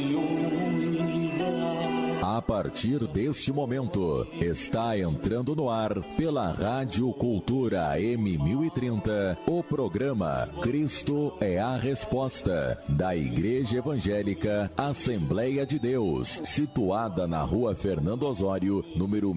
A partir deste momento, está entrando no ar, pela Rádio Cultura M1030, o programa Cristo é a Resposta, da Igreja Evangélica Assembleia de Deus, situada na Rua Fernando Osório, número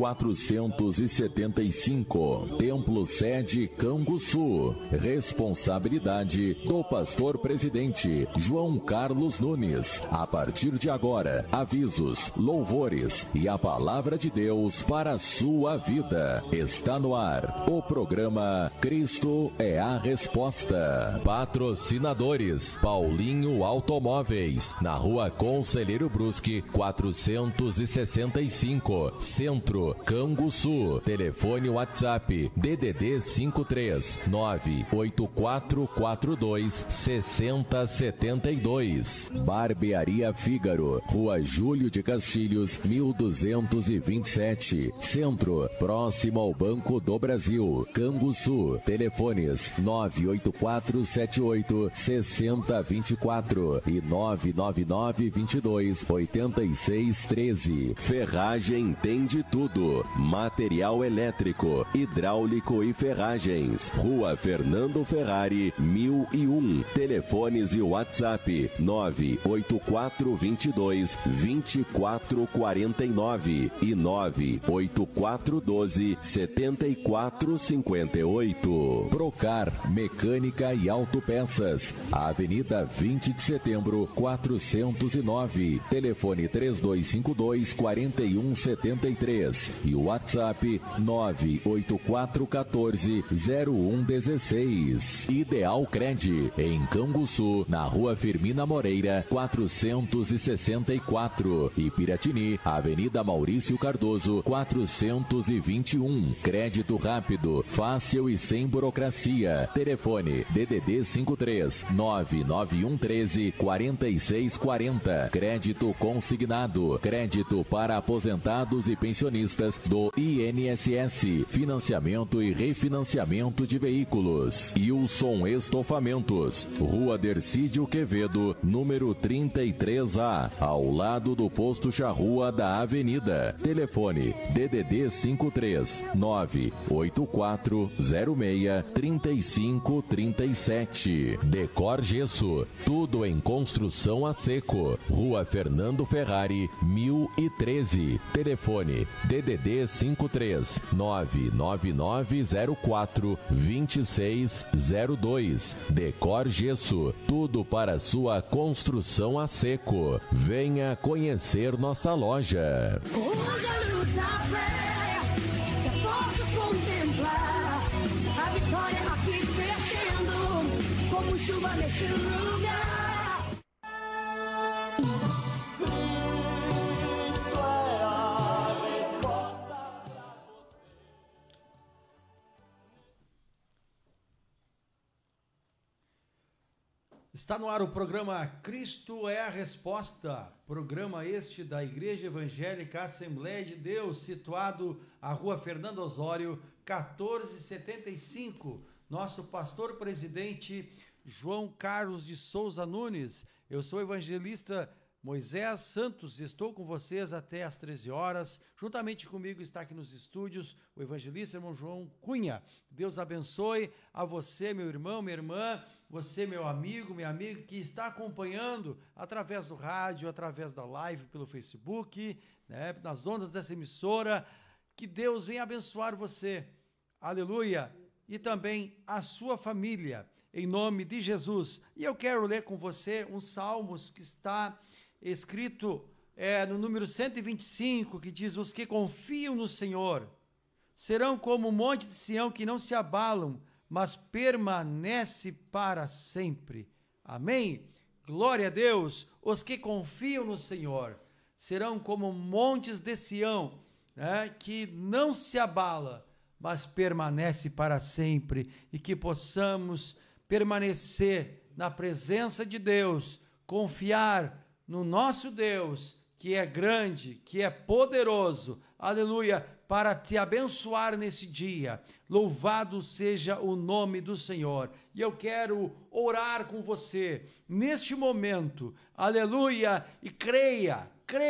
1475, Templo Sede Canguçu. Responsabilidade do pastor presidente João Carlos Nunes. A partir de agora, avisos, louvores e a palavra de Deus para a sua vida. Está no ar o programa Cristo é a Resposta. Patrocinadores: Paulinho Automóveis, na Rua Conselheiro Brusque, 465, Centro, Canguçu. Telefone WhatsApp DDD 53 98442 6072. Barbearia Fígaro, Rua Júlio de Castilhos, 1227, Centro, próximo ao Banco do Brasil, Canguçu. Telefones 98478 6024 e 99922 8613. Ferragem entende tudo. Material elétrico, hidráulico e ferragens. Rua Fernando Ferrari, 1001. Telefones e WhatsApp 98422 2449 e 98412 7458. Procar Mecânica e Autopeças, Avenida 20 de Setembro, 409. Telefone 3252 4173 e WhatsApp 98414 0116. Ideal Cred, em Canguçu, na Rua Firmina Moreira, 464. E Piratini, Avenida Maurício Cardoso, 421. Crédito rápido, fácil e sem burocracia. Telefone DDD 53 99113 4640. Crédito consignado. Crédito para aposentados e pensionistas do INSS. Financiamento e refinanciamento de veículos. Wilson Estofamentos, Rua Dercídio Quevedo, número 33A, ao lado do Posto Charrua da Avenida. Telefone DDD 53 98406 3537. Decor Gesso, tudo em construção a seco. Rua Fernando Ferrari, 1013. Telefone DDD 53 99904 2602. Decor Gesso, tudo para sua construção a seco. Venha conhecer nossa loja. Os olhos da fé, eu posso contemplar a vitória aqui crescendo, como chuva nesse lugar. Cristo é a resposta. Está no ar o programa Cristo é a Resposta, programa este da Igreja Evangélica Assembleia de Deus, situado à Rua Fernando Osório, 1475. Nosso pastor presidente João Carlos de Souza Nunes. Eu sou o evangelista Moisés Santos, estou com vocês até às 13 horas. Juntamente comigo está aqui nos estúdios o evangelista irmão João Cunha. Deus abençoe a você, meu irmão, minha irmã, você, meu amigo, minha amiga, que está acompanhando através do rádio, através da live pelo Facebook, né, nas ondas dessa emissora. Que Deus venha abençoar você. Aleluia. E também a sua família, em nome de Jesus. E eu quero ler com você um Salmos que está escrito no número 125, que diz: os que confiam no Senhor serão como o monte de Sião, que não se abalam, mas permanece para sempre. Amém? Glória a Deus. Os que confiam no Senhor serão como montes de Sião, né, que não se abala, mas permanece para sempre. E que possamos permanecer na presença de Deus, confiar no nosso Deus, que é grande, que é poderoso, aleluia, para te abençoar nesse dia. Louvado seja o nome do Senhor. E eu quero orar com você neste momento, aleluia, e creia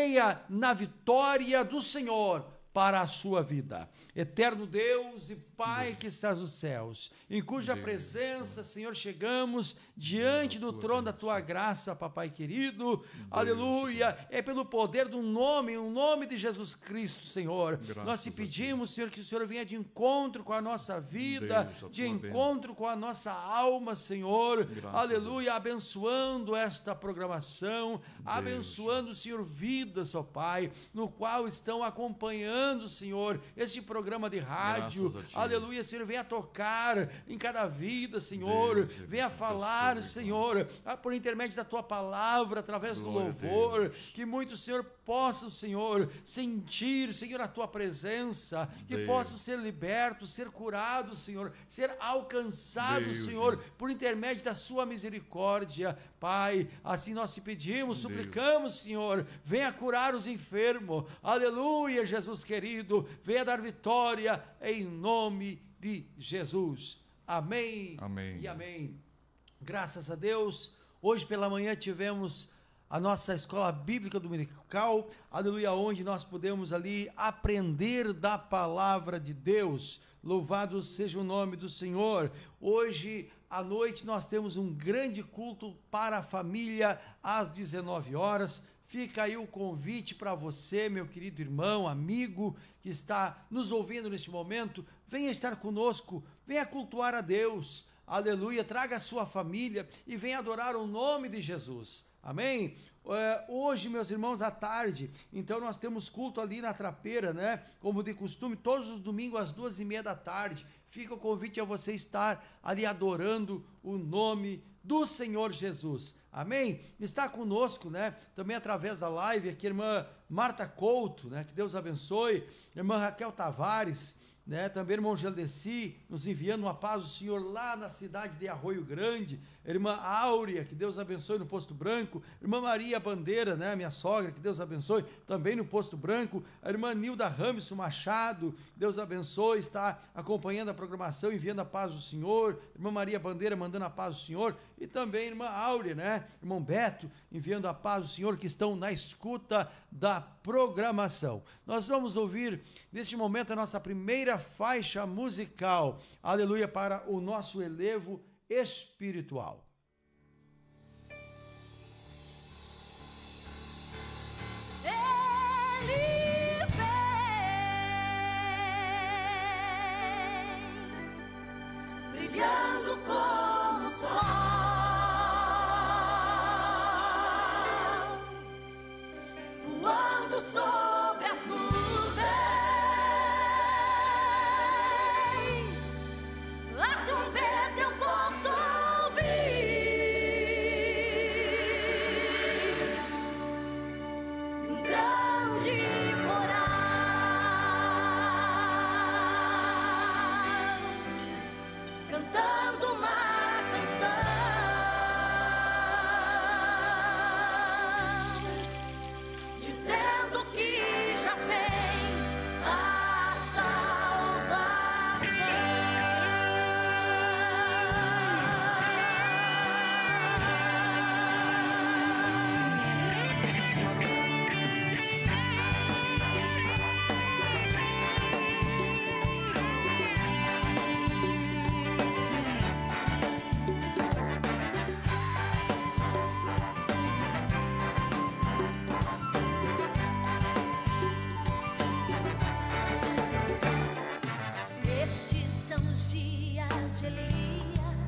na vitória do Senhor para a sua vida. Eterno Deus e Pai que estás nos céus, em cuja presença, Senhor, chegamos diante do trono da tua graça, papai querido, aleluia, é pelo poder do nome, o nome de Jesus Cristo, Senhor, nós te pedimos, Senhor, que o Senhor venha de encontro com a nossa vida, de encontro com a nossa alma, Senhor, aleluia, abençoando esta programação, abençoando, Senhor, vidas, ó Pai, no qual estão acompanhando, Senhor, este programa de rádio, aleluia, Senhor, venha tocar em cada vida, Senhor, venha falar, Senhor, por intermédio da tua palavra, através do louvor, que muitos, Senhor, possam, Senhor, sentir, Senhor, a tua presença, que possam ser libertos, ser curados, Senhor, ser alcançados, Senhor, por intermédio da sua misericórdia, Pai, assim nós te pedimos, suplicamos, Senhor, venha curar os enfermos, aleluia, Jesus querido, venha dar vitória em nome de Jesus, amém, e amém. Graças a Deus, hoje pela manhã tivemos a nossa escola bíblica dominical, aleluia, onde nós podemos ali aprender da palavra de Deus, louvado seja o nome do Senhor. Hoje à noite nós temos um grande culto para a família às 19 horas, fica aí o convite para você, meu querido irmão, amigo, que está nos ouvindo neste momento, venha estar conosco, venha cultuar a Deus, aleluia, traga a sua família e venha adorar o nome de Jesus, amém? Hoje, meus irmãos, à tarde, então nós temos culto ali na Trapeira, né? Como de costume, todos os domingos às 2:30 da tarde, fica o convite a você estar ali adorando o nome do Senhor Jesus, amém? Está conosco, né? Também através da live aqui, a irmã Marta Couto, né? Que Deus abençoe, irmã Raquel Tavares, né? Também irmão Geldeci, nos enviando uma paz do Senhor lá na cidade de Arroio Grande, irmã Áurea, que Deus abençoe no Posto Branco, irmã Maria Bandeira, né? Minha sogra, que Deus abençoe, também no Posto Branco, a irmã Nilda Ramson Machado, que Deus abençoe, está acompanhando a programação, enviando a paz do Senhor, irmã Maria Bandeira mandando a paz do Senhor, e também irmã Áurea, né? Irmão Beto, enviando a paz do Senhor, que estão na escuta da programação. Nós vamos ouvir, neste momento, a nossa primeira faixa musical, aleluia, para o nosso elevo espiritual. Ele vem brilhando como o sol, voando sobre as nuvens. A trombeta eu posso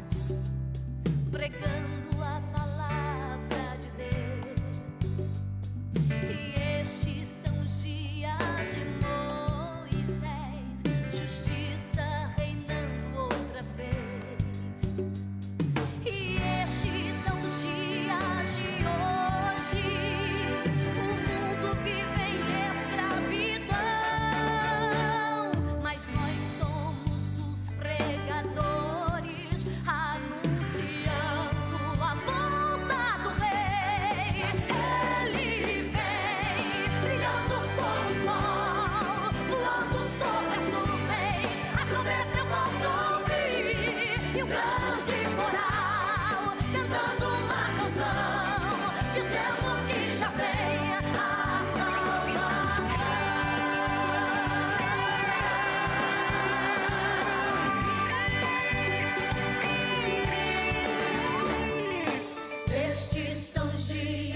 pregando a palavra de Deus.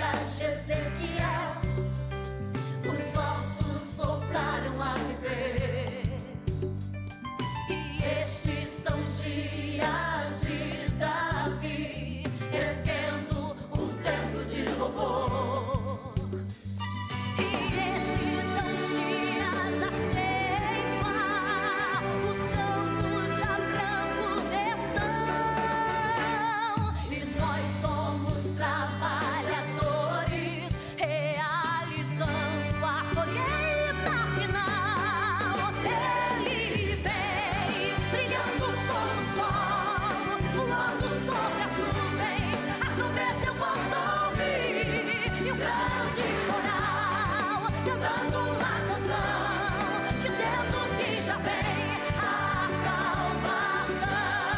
profeta Ezequiel, os ossos voltaram a viver. E estes são os dias de Davi, erguendo um templo de louvor. E estes são os dias da ceifa, os campos já brancos estão, e nós somos trabalhadores, realizando a colheita final. Ele vem brilhando como o sol, voando sobre as nuvens, a trombeta eu posso ouvir, e um grande coral cantando uma canção, dizendo que já vem a salvação.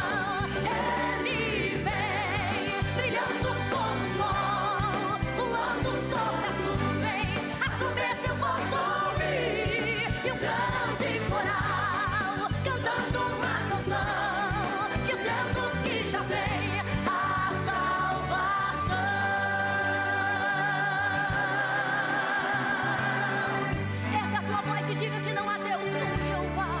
Ele vem brilhando como o sol, voando sobre as nuvens, a trombeta eu posso ouvir, e um grande coral cantando uma canção, dizendo que já vem a salvação. Erga a tua voz e diga que não há Deus como Jeová.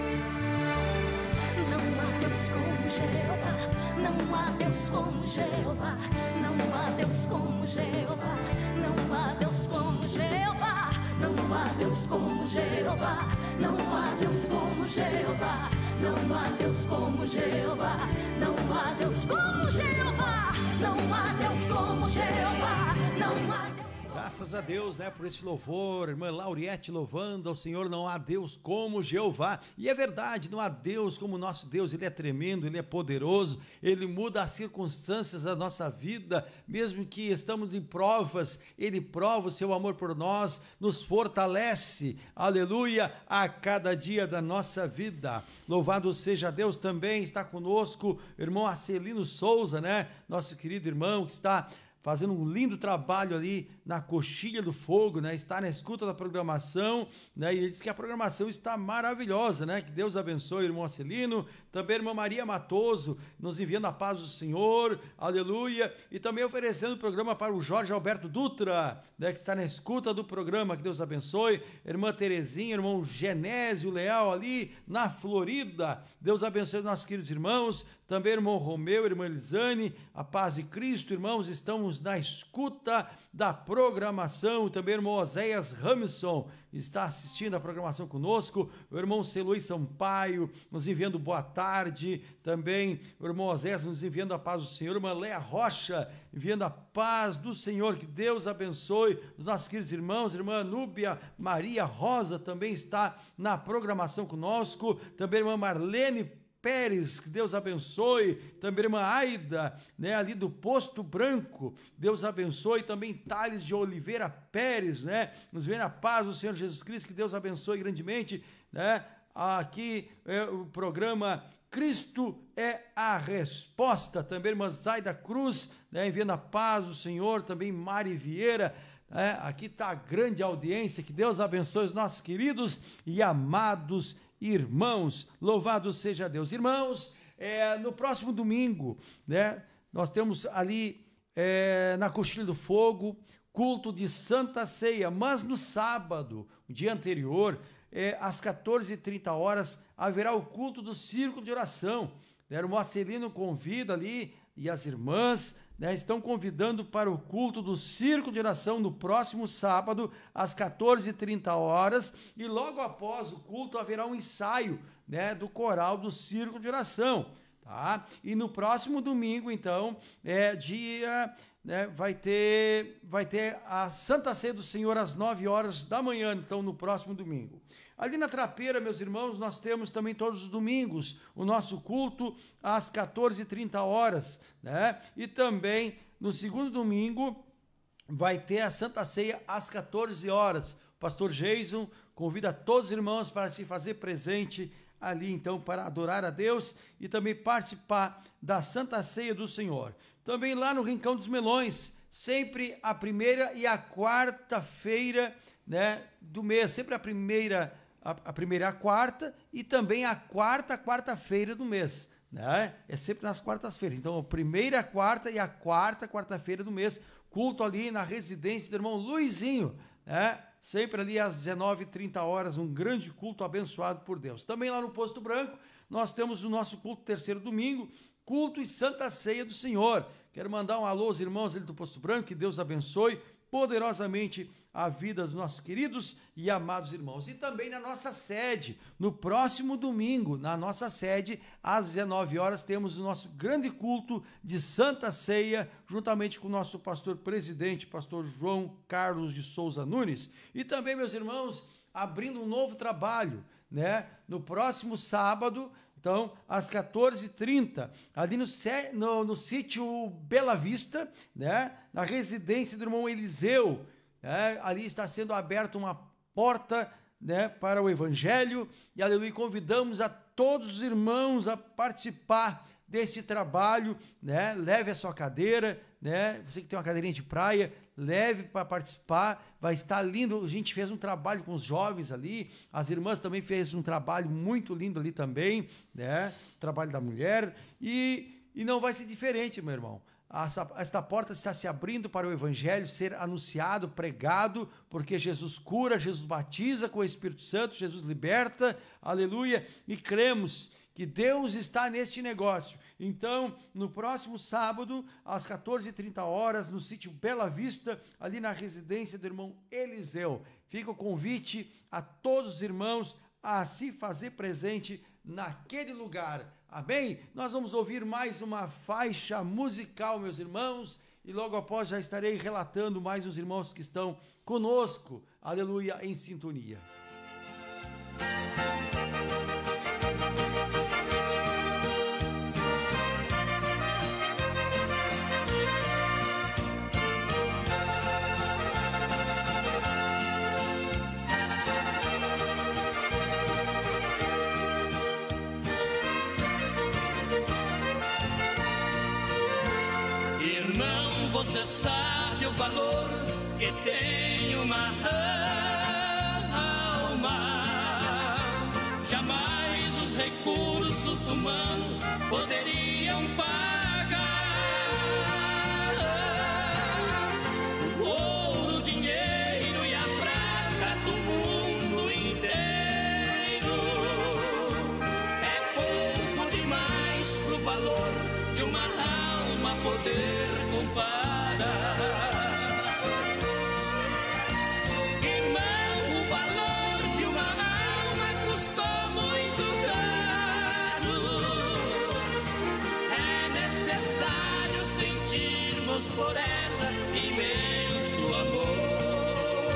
Não há Deus como Jeová. Não há Deus como Jeová. Não há Deus como Jeová. Não há Deus como Jeová. Não há Deus como Jeová. Não há Deus como Jeová. Não há Deus como Jeová. Não há Deus como Jeová. Não há Deus como Jeová. Não há Deus. Graças a Deus, né, por esse louvor, irmã Lauriette louvando ao Senhor. Não há Deus como Jeová. E é verdade, não há Deus como o nosso Deus. Ele é tremendo, Ele é poderoso, Ele muda as circunstâncias da nossa vida, mesmo que estamos em provas, Ele prova o seu amor por nós, nos fortalece, aleluia, a cada dia da nossa vida. Louvado seja Deus. Também está conosco o irmão Arcelino Souza, né, nosso querido irmão que está fazendo um lindo trabalho ali na Coxilha do Fogo, né? Está na escuta da programação, né? E ele diz que a programação está maravilhosa, né? Que Deus abençoe o irmão Arcelino. Também a irmã Maria Matoso, nos enviando a paz do Senhor, aleluia. E também oferecendo o programa para o Jorge Alberto Dutra, né? Que está na escuta do programa, que Deus abençoe. Irmã Terezinha, irmão Genésio Leal ali na Florida, Deus abençoe os nossos queridos irmãos. Também irmão Romeu, irmã Elisane, a paz de Cristo, irmãos, estamos na escuta da programação. Também o irmão Oséias Ramson está assistindo a programação conosco. O irmão Celui Sampaio nos enviando boa tarde. Também o irmão Oséias nos enviando a paz do Senhor. Irmã Léa Rocha enviando a paz do Senhor. Que Deus abençoe os nossos queridos irmãos. Irmã Núbia Maria Rosa também está na programação conosco. Também a irmã Marlene Pérez, que Deus abençoe. Também irmã Aida, né, ali do Posto Branco, Deus abençoe. Também Thales de Oliveira Pérez, né, nos vem a paz do Senhor Jesus Cristo, que Deus abençoe grandemente, né. Aqui é o programa Cristo é a Resposta. Também irmã Zaida Cruz, né, enviando a paz do Senhor. Também Mari Vieira, aqui está a grande audiência. Que Deus abençoe os nossos queridos e amados irmãos. Louvado seja Deus. Irmãos, no próximo domingo, né, nós temos ali na Coxilha do Fogo culto de Santa Ceia, mas no sábado, o dia anterior, às 14h30, haverá o culto do Círculo de Oração. O Marcelino convida ali, e as irmãs, né, estão convidando para o culto do Círculo de Oração no próximo sábado, às 14h30, e logo após o culto haverá um ensaio, né, do coral do Círculo de Oração, tá? E no próximo domingo, então, vai ter a Santa Ceia do Senhor às 9h da manhã, então, no próximo domingo. Ali na Trapeira, meus irmãos, nós temos também todos os domingos o nosso culto às 14h30, né? E também no segundo domingo vai ter a Santa Ceia às 14h. O pastor Jason convida todos os irmãos para se fazer presente ali, então, para adorar a Deus e também participar da Santa Ceia do Senhor. Também lá no Rincão dos Melões, sempre a primeira e a quarta-feira, né, do mês, sempre a primeira e a quarta, e também a quarta-feira do mês, né? É sempre nas quartas-feiras. Então, a primeira, a quarta e a quarta-feira do mês, culto ali na residência do irmão Luizinho, né? Sempre ali às 19h30, um grande culto abençoado por Deus. Também lá no Posto Branco, nós temos o nosso culto terceiro domingo, culto e Santa Ceia do Senhor. Quero mandar um alô aos irmãos ali do Posto Branco, que Deus abençoe poderosamente a vida dos nossos queridos e amados irmãos. E também na nossa sede, no próximo domingo, na nossa sede, às 19h, temos o nosso grande culto de Santa Ceia, juntamente com o nosso pastor presidente, pastor João Carlos de Souza Nunes. E também, meus irmãos, abrindo um novo trabalho, né? No próximo sábado, então, às 14h30, ali no sítio Bela Vista, né? Na residência do irmão Eliseu, né? Ali está sendo aberta uma porta, né, para o Evangelho, e aleluia, convidamos a todos os irmãos a participar desse trabalho, né? Leve a sua cadeira, né? Você que tem uma cadeirinha de praia, leve para participar, vai estar lindo. A gente fez um trabalho com os jovens ali, as irmãs também fez um trabalho muito lindo ali também, né? Trabalho da mulher, e não vai ser diferente, meu irmão. Esta porta está se abrindo para o Evangelho ser anunciado, pregado, porque Jesus cura, Jesus batiza com o Espírito Santo, Jesus liberta, aleluia, e cremos que Deus está neste negócio. Então, no próximo sábado, às 14h30, no sítio Bela Vista, ali na residência do irmão Eliseu, fica o convite a todos os irmãos a se fazer presente naquele lugar. Amém? Nós vamos ouvir mais uma faixa musical, meus irmãos, e logo após já estarei relatando mais os irmãos que estão conosco, aleluia, em sintonia. Você sabe o valor que tem uma alma. Jamais os recursos humanos poderiam pagar. O ouro, o dinheiro e a prata do mundo inteiro é pouco demais pro valor de uma alma poder comparar. Por ela, imenso amor,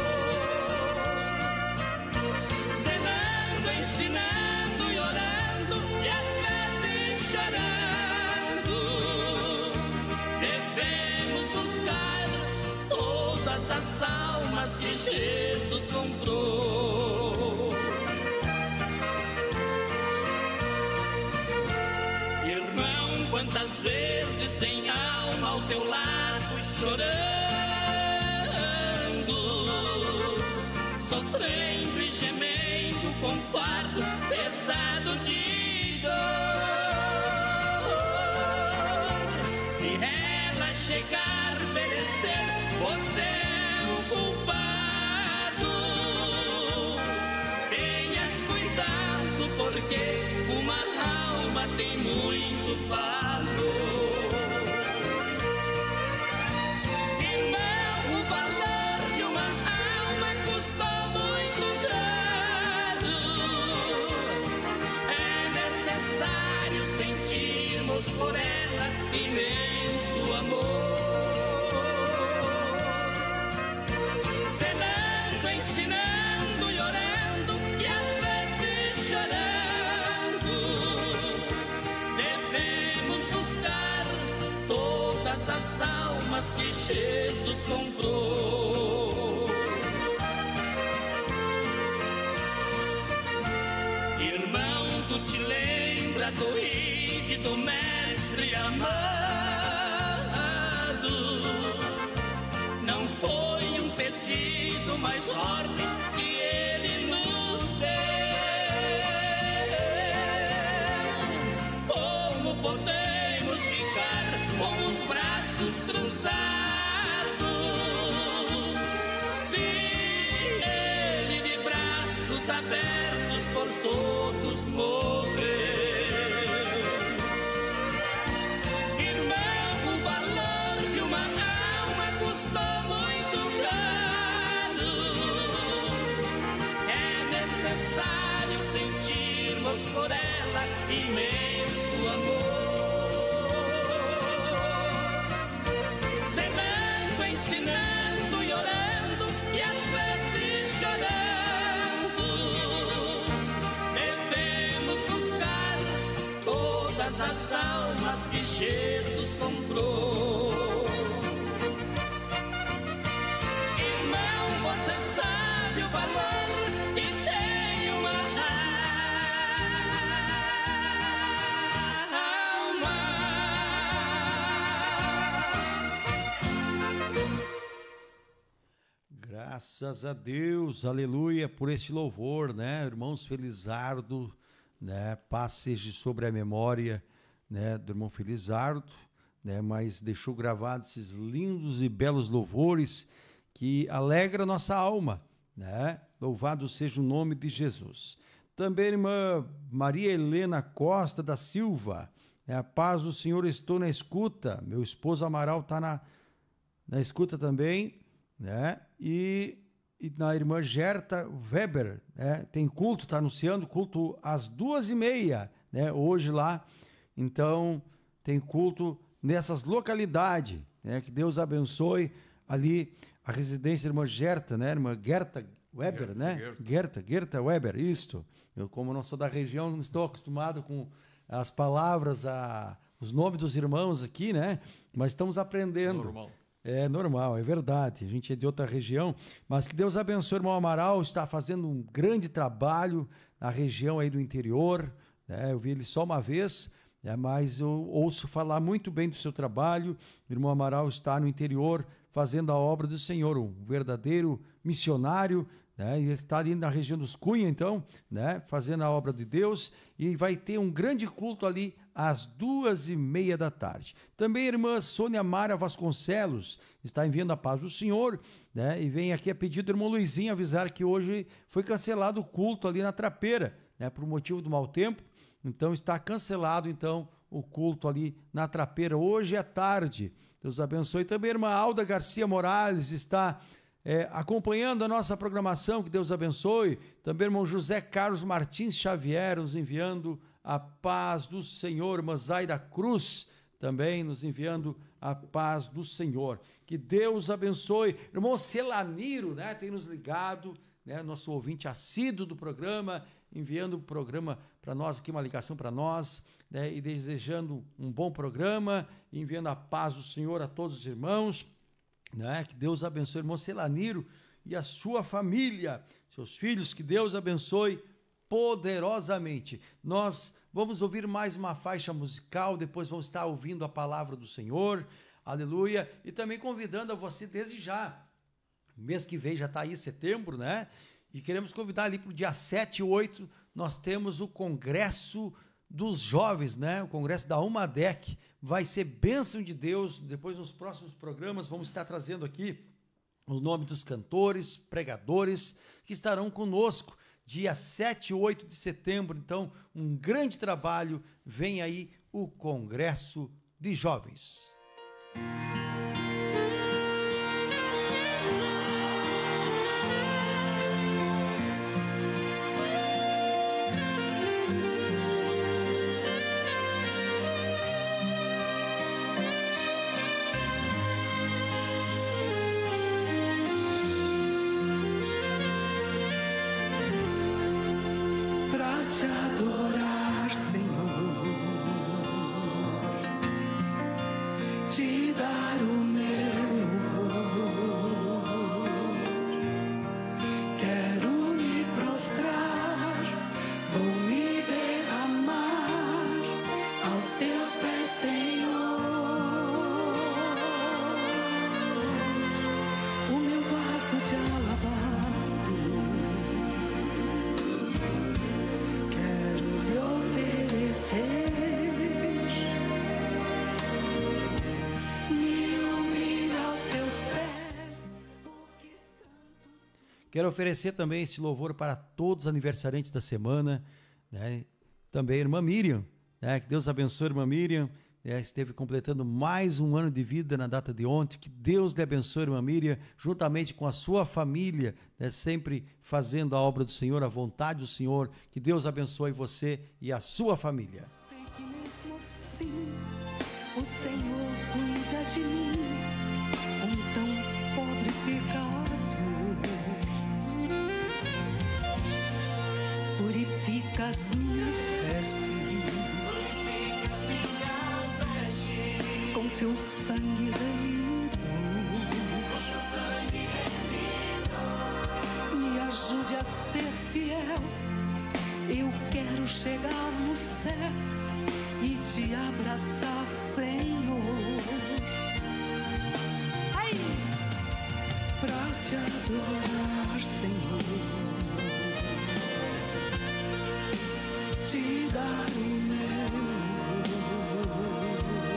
zelando, ensinando e orando, e às vezes chorando. Devemos buscar todas as almas que Jesus comprou. Irmão, quantas vezes tem alma ao teu lado chorando, sofrendo e gemendo com fardo pesado de dor. Se ela chegar a merecer, você é o culpado. Tenhas cuidado, porque uma alma tem muito valor. Por ela, imenso amor, zelando, ensinando e orando, e às vezes chorando. Devemos buscar todas as almas que Jesus comprou. Irmão, tu te lembra do do mestre amado, não foi um pedido mais forte que ele nos deu. Como podemos ficar com os braços cruzados Graças a Deus, aleluia, por este louvor, né, irmãos Felizardo, né, paz seja sobre a memória, né, do irmão Felizardo, né, mas deixou gravados esses lindos e belos louvores que alegra a nossa alma, né, louvado seja o nome de Jesus. Também irmã Maria Helena Costa da Silva, né, a paz do Senhor, estou na escuta, meu esposo Amaral está na escuta também, né? E na irmã Gerta Weber, né? Tem culto, está anunciando culto às 2h30, né? Hoje lá, então tem culto nessas localidades, né? Que Deus abençoe ali a residência da irmã Gerta, né? Irmã Gerta Weber, né? Gerta Weber, isto. Eu, como não sou da região, não estou acostumado com as palavras, os nomes dos irmãos aqui, né? Mas estamos aprendendo. Normal. É normal, é verdade. A gente é de outra região, mas que Deus abençoe o irmão Amaral, está fazendo um grande trabalho na região aí do interior, né? Eu vi ele só uma vez, né? Mas eu ouço falar muito bem do seu trabalho. O irmão Amaral está no interior fazendo a obra do Senhor, um verdadeiro missionário, né? E ele está ali na região dos Cunha, então, né? Fazendo a obra de Deus, e vai ter um grande culto ali às 2h30 da tarde. Também a irmã Sônia Mara Vasconcelos está enviando a paz do Senhor, né? E vem aqui a pedido do irmão Luizinho avisar que hoje foi cancelado o culto ali na Trapeira, né? Por motivo do mau tempo. Então está cancelado então o culto ali na Trapeira hoje à tarde. Deus abençoe. Também a irmã Alda Garcia Morales está acompanhando a nossa programação, que Deus abençoe. Também o irmão José Carlos Martins Xavier nos enviando a paz do Senhor. Irmã Zaida Cruz também nos enviando a paz do Senhor. Que Deus abençoe. Irmão Celaniro, né, tem nos ligado, né, nosso ouvinte assíduo do programa, enviando o programa para nós aqui, uma ligação para nós, né, e desejando um bom programa, enviando a paz do Senhor a todos os irmãos, né, que Deus abençoe o irmão Celaniro e a sua família, seus filhos, que Deus abençoe poderosamente. Nós vamos ouvir mais uma faixa musical, depois vamos estar ouvindo a palavra do Senhor, aleluia, e também convidando a você desde já, mês que vem já está aí, setembro, né, e queremos convidar ali para o dia 7 e 8, nós temos o Congresso dos Jovens, né, o Congresso da UMADEC, vai ser bênção de Deus. Depois nos próximos programas vamos estar trazendo aqui o nome dos cantores, pregadores que estarão conosco, dia 7 e 8 de setembro, então um grande trabalho, vem aí o Congresso de Jovens. Te adorar, Senhor, te dar o meu louvor, quero me prostrar, vou me derramar aos teus pés, Senhor. O meu vaso de alabastro Quero oferecer também esse louvor para todos os aniversariantes da semana, né? Também a irmã Miriam, né? Que Deus abençoe a irmã Miriam, né? Esteve completando mais um ano de vida na data de ontem. Que Deus lhe abençoe, irmã Miriam, juntamente com a sua família, né? Sempre fazendo a obra do Senhor, a vontade do Senhor. Que Deus abençoe você e a sua família. Sei que mesmo assim o Senhor cuida de mim, um tão pobre pecado. Purifica as minhas vestes com seu sangue remido. Me ajude a ser fiel. Eu quero chegar no céu e te abraçar, Senhor. Ai! Pra te adorar, Senhor, te dar o meu louvor.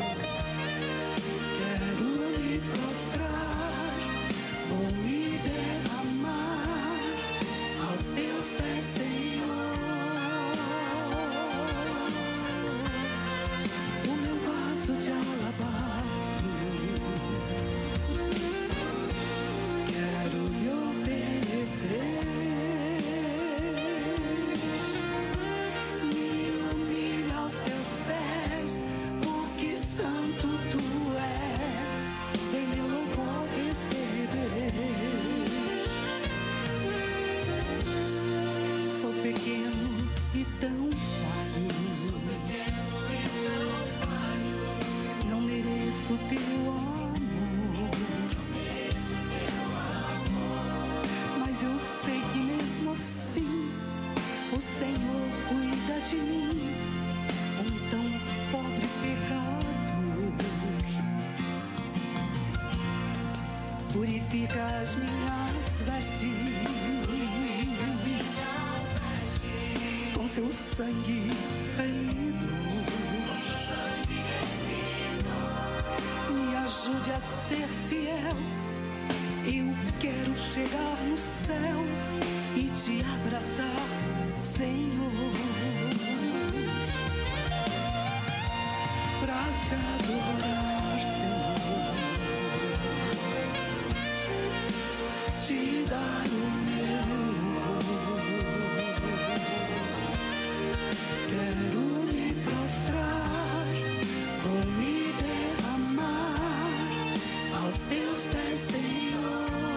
Quero me prostrar, vou me derramar aos teus pés, Senhor. O meu vaso de alabastro quero lhe oferecer. Me humilho aos teus pés, porque santo tu és. Vem meu louvor receber. Sou pequeno e tão falho. Não mereço teu amor. Mas eu sei que mesmo assim o Senhor cuida de mim, um tão pobre pecador. Purifica as minhas vestes com seu sangue caído. Me ajude a ser fiel. Eu quero chegar no céu e te abraçar, Senhor, pra te adorar, Senhor, te dar o meu louvor. Quero me prostrar, vou me derramar aos teus pés, Senhor.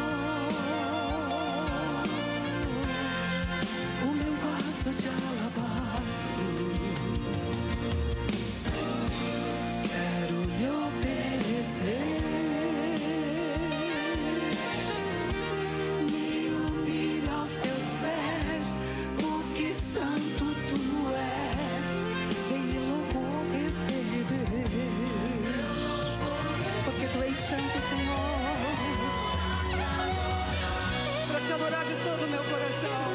O meu vaso de alabastro quero lhe oferecer. Me humilho aos teus pés, porque santo tu és. Vem meu louvor receber, porque tu és santo, Senhor. Pra te adorar de todo o meu coração,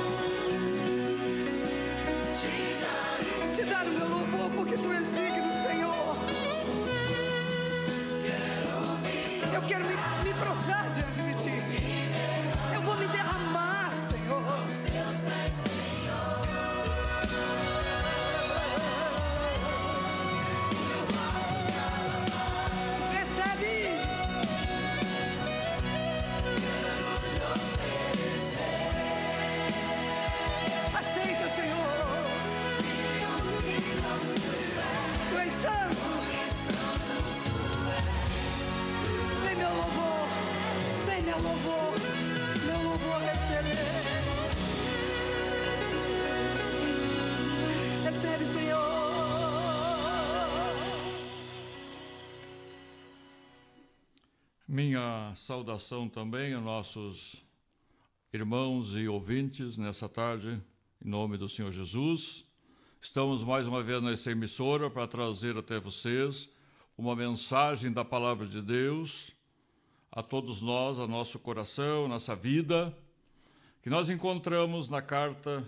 te dar o meu louvor, porque tu és digno, Senhor. Eu quero me prostrar diante de ti. Eu vou me derramar, Senhor. Recebe. Aceita, Senhor. Tu és santo. Vem meu louvor, vem meu louvor receber. Recebe, Senhor. Minha saudação também a nossos irmãos e ouvintes nessa tarde, em nome do Senhor Jesus. Estamos mais uma vez nessa emissora para trazer até vocês uma mensagem da Palavra de Deus a todos nós, a nosso coração, nossa vida, que nós encontramos na carta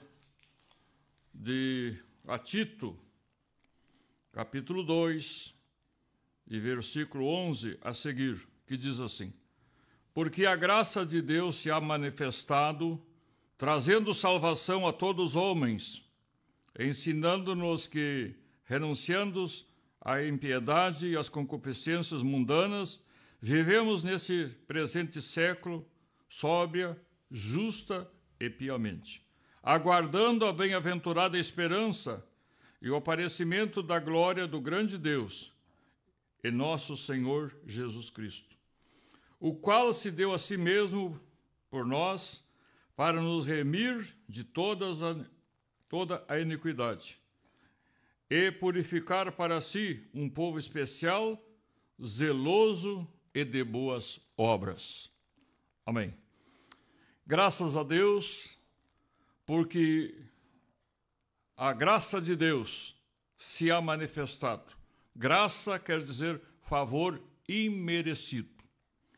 a Tito, capítulo 2, e versículo 11 a seguir, que diz assim: porque a graça de Deus se há manifestado, trazendo salvação a todos os homens, ensinando-nos que, renunciando à impiedade e às concupiscências mundanas, vivemos nesse presente século sóbria, justa e piamente, aguardando a bem-aventurada esperança e o aparecimento da glória do grande Deus e nosso Senhor Jesus Cristo, o qual se deu a si mesmo por nós para nos remir de toda a iniquidade e purificar para si um povo especial, zeloso e de boas obras. Amém. Graças a Deus, porque a graça de Deus se há manifestado. Graça quer dizer favor imerecido.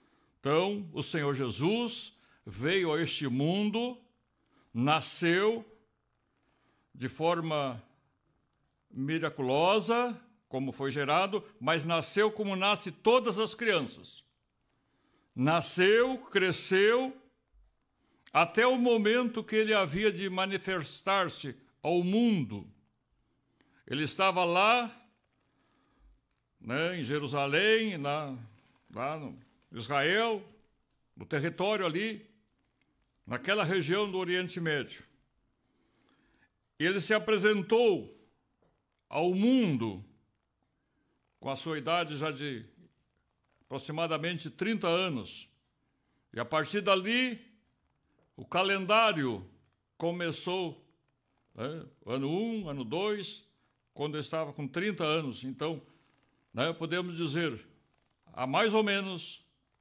Então, o Senhor Jesus veio a este mundo, nasceu de forma miraculosa, como foi gerado, mas nasceu como nasce todas as crianças. Nasceu, cresceu, até o momento que ele havia de manifestar-se ao mundo. Ele estava lá, né, em Jerusalém, lá no Israel, no território ali, naquela região do Oriente Médio. Ele se apresentou ao mundo com a sua idade já de aproximadamente 30 anos. E a partir dali, o calendário começou, né, ano 1, ano 2, quando eu estava com 30 anos. Então, né, podemos dizer, há mais ou menos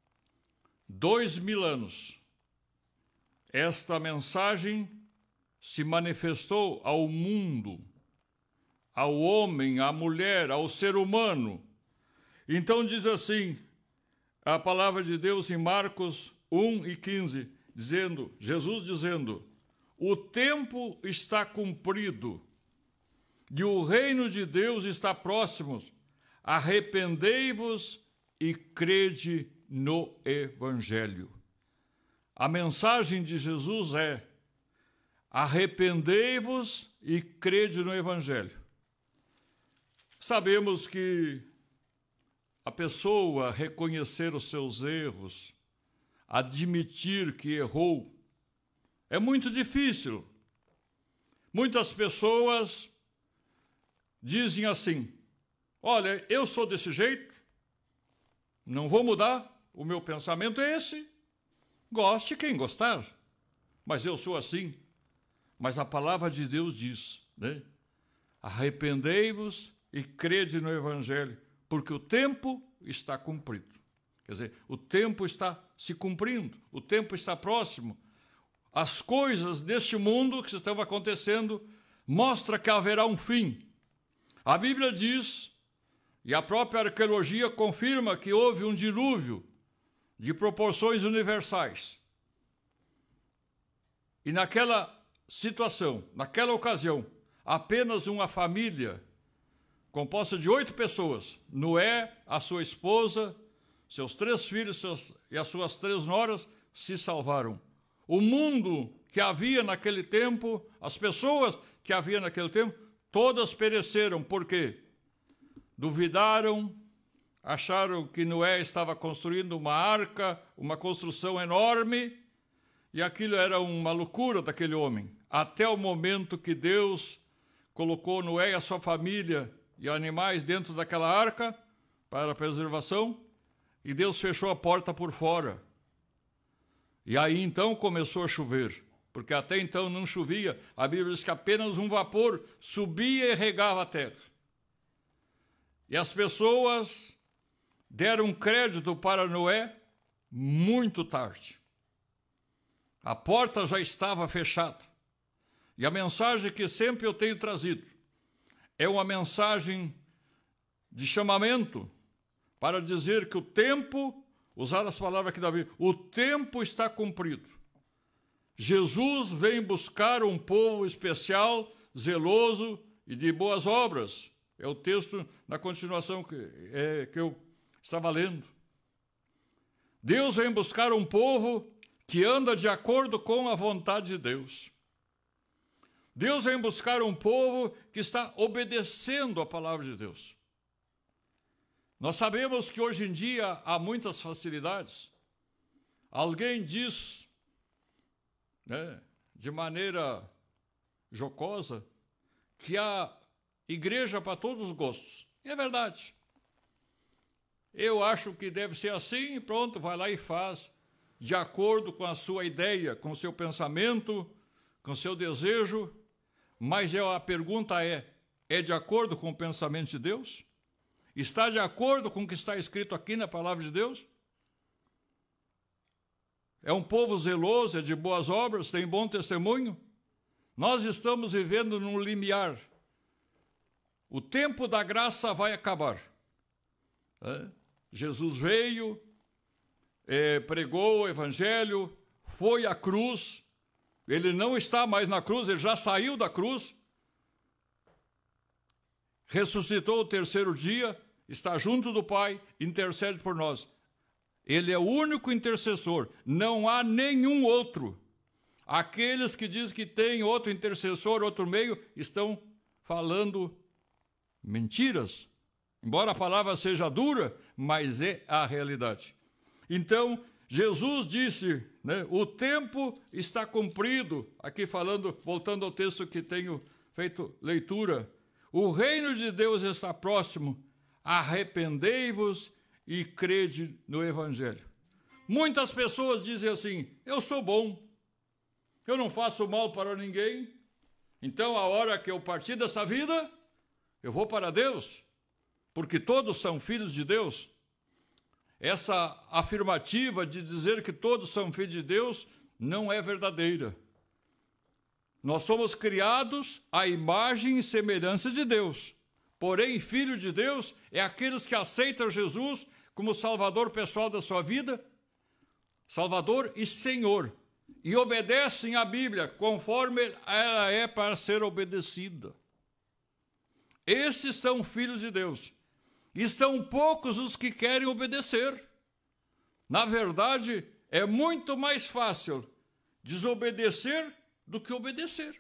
2000 anos, esta mensagem se manifestou ao mundo, ao homem, à mulher, ao ser humano. Então diz assim, a palavra de Deus em Marcos 1:15, Jesus dizendo, o tempo está cumprido e o reino de Deus está próximo. Arrependei-vos e crede no Evangelho. A mensagem de Jesus é: arrependei-vos e crede no Evangelho. Sabemos que a pessoa reconhecer os seus erros, admitir que errou, é muito difícil. Muitas pessoas dizem assim, olha, eu sou desse jeito, não vou mudar, o meu pensamento é esse, goste quem gostar, mas eu sou assim. Mas a palavra de Deus diz, né? Arrependei-vos e crede no Evangelho, porque o tempo está cumprido. Quer dizer, o tempo está se cumprindo, o tempo está próximo. As coisas deste mundo que estão acontecendo mostram que haverá um fim. A Bíblia diz, e a própria arqueologia confirma que houve um dilúvio de proporções universais. E naquela situação, naquela ocasião, apenas uma família composta de 8 pessoas, Noé, a sua esposa, seus 3 filhos e as suas 3 noras, se salvaram. O mundo que havia naquele tempo, as pessoas que havia naquele tempo, todas pereceram. Por quê? Duvidaram, acharam que Noé estava construindo uma arca, uma construção enorme, e aquilo era uma loucura daquele homem. Até o momento que Deus colocou Noé e a sua família e animais dentro daquela arca para a preservação, e Deus fechou a porta por fora. E aí então começou a chover, porque até então não chovia. A Bíblia diz que apenas um vapor subia e regava a terra. E as pessoas deram crédito para Noé muito tarde. A porta já estava fechada. E a mensagem que sempre eu tenho trazido é uma mensagem de chamamento para dizer que o tempo, usar as palavras aqui da Bíblia, o tempo está cumprido. Jesus vem buscar um povo especial, zeloso e de boas obras. É o texto na continuação que eu estava lendo. Deus vem buscar um povo que anda de acordo com a vontade de Deus. Deus vem buscar um povo que está obedecendo a palavra de Deus. Nós sabemos que hoje em dia há muitas facilidades. Alguém diz, né, de maneira jocosa, que há igreja para todos os gostos. E é verdade. Eu acho que deve ser assim e pronto, vai lá e faz, de acordo com a sua ideia, com o seu pensamento, com o seu desejo. Mas a pergunta é de acordo com o pensamento de Deus? Está de acordo com o que está escrito aqui na palavra de Deus? É um povo zeloso, é de boas obras, tem bom testemunho? Nós estamos vivendo num limiar. O tempo da graça vai acabar. Jesus veio, pregou o evangelho, foi à cruz. Ele não está mais na cruz, ele já saiu da cruz. Ressuscitou o terceiro dia, está junto do Pai, intercede por nós. Ele é o único intercessor, não há nenhum outro. Aqueles que dizem que tem outro intercessor, outro meio, estão falando mentiras. Embora a palavra seja dura, mas é a realidade. Então, Jesus disse, né, o tempo está cumprido. Aqui falando, voltando ao texto que tenho feito leitura. O reino de Deus está próximo. Arrependei-vos e crede no Evangelho. Muitas pessoas dizem assim, eu sou bom, eu não faço mal para ninguém, então a hora que eu partir dessa vida, eu vou para Deus, porque todos são filhos de Deus. Essa afirmativa de dizer que todos são filhos de Deus não é verdadeira. Nós somos criados à imagem e semelhança de Deus. Porém, filho de Deus é aqueles que aceitam Jesus como Salvador pessoal da sua vida, Salvador e Senhor, e obedecem à Bíblia conforme ela é para ser obedecida. Esses são filhos de Deus. E são poucos os que querem obedecer. Na verdade, é muito mais fácil desobedecer do que obedecer.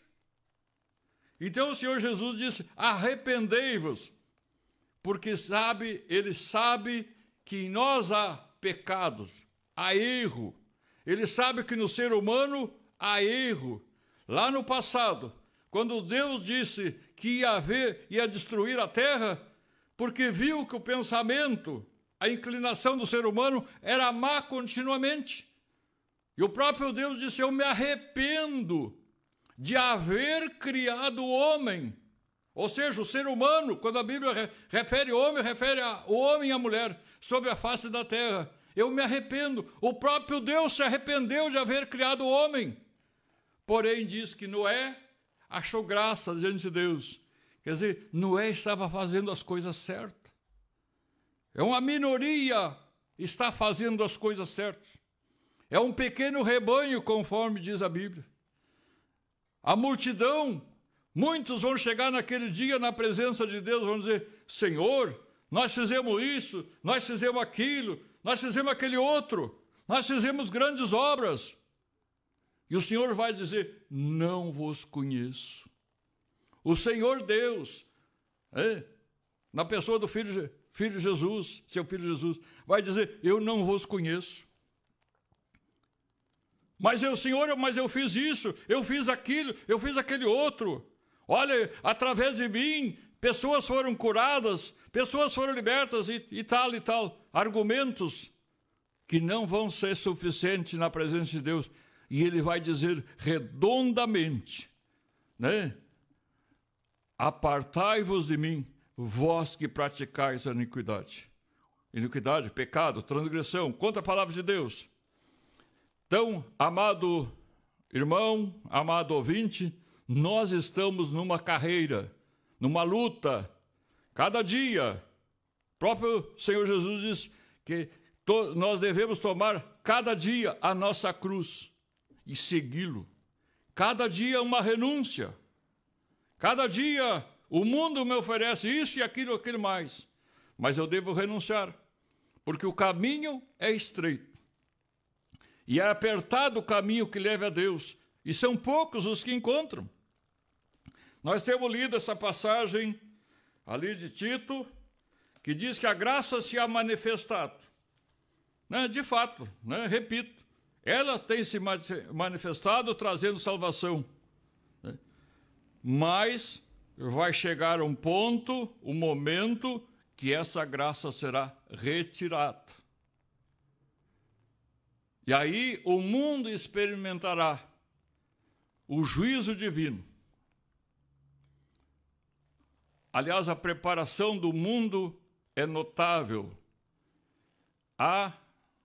Então o Senhor Jesus disse, arrependei-vos, porque Ele sabe que em nós há pecados, há erro. Ele sabe que no ser humano há erro. Lá no passado, quando Deus disse que ia destruir a terra, porque viu que o pensamento, a inclinação do ser humano era má continuamente. E o próprio Deus disse, eu me arrependo de haver criado o homem. Ou seja, o ser humano, quando a Bíblia refere homem, refere o homem e a mulher sobre a face da terra. Eu me arrependo. O próprio Deus se arrependeu de haver criado o homem. Porém, diz que Noé achou graça diante de Deus. Quer dizer, Noé estava fazendo as coisas certas. É uma minoria está fazendo as coisas certas. É um pequeno rebanho, conforme diz a Bíblia. A multidão, muitos vão chegar naquele dia na presença de Deus, vão dizer, Senhor, nós fizemos isso, nós fizemos aquilo, nós fizemos aquele outro, nós fizemos grandes obras. E o Senhor vai dizer, não vos conheço. O Senhor Deus, na pessoa do filho Jesus, seu filho Jesus, vai dizer, eu não vos conheço. Senhor, mas eu fiz isso, eu fiz aquilo, eu fiz aquele outro. Olha, através de mim, pessoas foram curadas, pessoas foram libertas e tal e tal. Argumentos que não vão ser suficientes na presença de Deus. E Ele vai dizer redondamente, né? Apartai-vos de mim, vós que praticais a iniquidade. Iniquidade, pecado, transgressão, contra a palavra de Deus. Então, amado irmão, amado ouvinte, nós estamos numa carreira, numa luta. Cada dia, o próprio Senhor Jesus diz que nós devemos tomar cada dia a nossa cruz e segui-lo. Cada dia uma renúncia. Cada dia o mundo me oferece isso e aquilo mais. Mas eu devo renunciar, porque o caminho é estreito. E é apertado o caminho que leva a Deus. E são poucos os que encontram. Nós temos lido essa passagem ali de Tito, que diz que a graça se há manifestado. Né? De fato, né? Repito, ela tem se manifestado trazendo salvação. Né? Mas vai chegar um ponto, um momento, que essa graça será retirada. E aí o mundo experimentará o juízo divino. Aliás, a preparação do mundo é notável. Há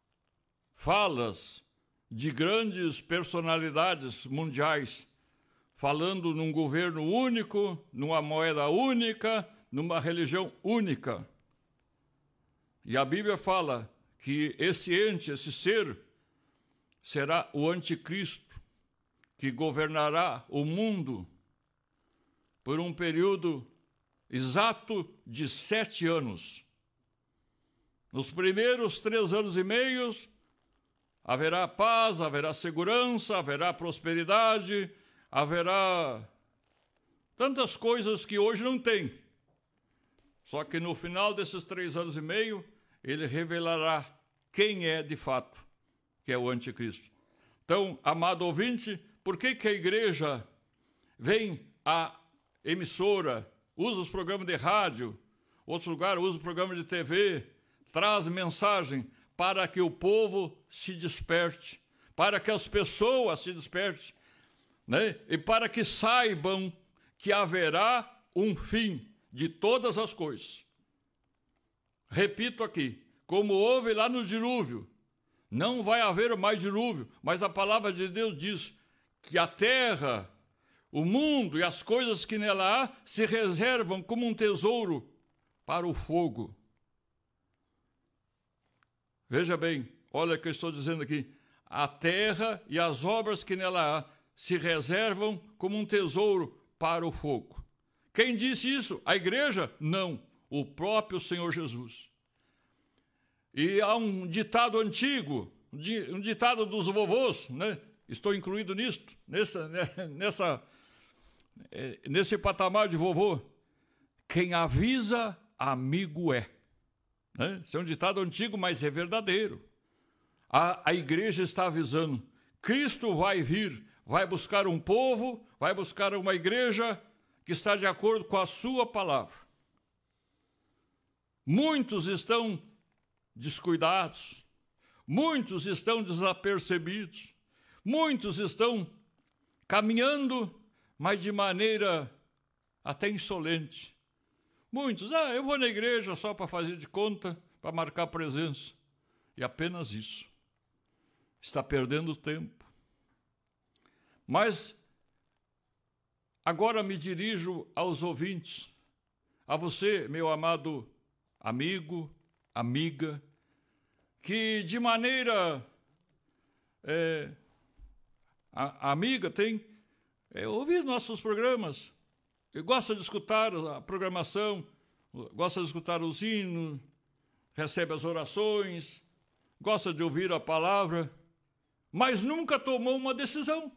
falas de grandes personalidades mundiais falando num governo único, numa moeda única, numa religião única. E a Bíblia fala que esse ente, esse ser, será o anticristo, que governará o mundo por um período exato de 7 anos. Nos primeiros 3 anos e meio, haverá paz, haverá segurança, haverá prosperidade, haverá tantas coisas que hoje não tem. Só que no final desses 3 anos e meio, ele revelará quem é de fato, que é o anticristo. Então, amado ouvinte, por que a igreja vem à emissora, usa os programas de rádio, outros lugares usa o programa de TV, traz mensagem para que o povo se desperte, para que as pessoas se despertem, né? E para que saibam que haverá um fim de todas as coisas. Repito aqui, como houve lá no dilúvio, não vai haver mais dilúvio, mas a palavra de Deus diz que a terra, o mundo e as coisas que nela há se reservam como um tesouro para o fogo. Veja bem, olha o que eu estou dizendo aqui. A terra e as obras que nela há se reservam como um tesouro para o fogo. Quem disse isso? A igreja? Não, o próprio Senhor Jesus. E há um ditado antigo, um ditado dos vovôs, né? Estou incluído nisto, nesse patamar de vovô. Quem avisa, amigo é. Né? Esse é um ditado antigo, mas é verdadeiro. A igreja está avisando. Cristo vai vir, vai buscar um povo, vai buscar uma igreja que está de acordo com a sua palavra. Muitos estão descuidados, muitos estão desapercebidos, muitos estão caminhando, mas de maneira até insolente. Muitos, eu vou na igreja só para fazer de conta, para marcar presença. E apenas isso. Está perdendo tempo. Mas agora me dirijo aos ouvintes, a você, meu amado amigo, amiga, que de maneira a amiga tem ouvido nossos programas, e gosta de escutar a programação, gosta de escutar os hinos, recebe as orações, gosta de ouvir a palavra, mas nunca tomou uma decisão.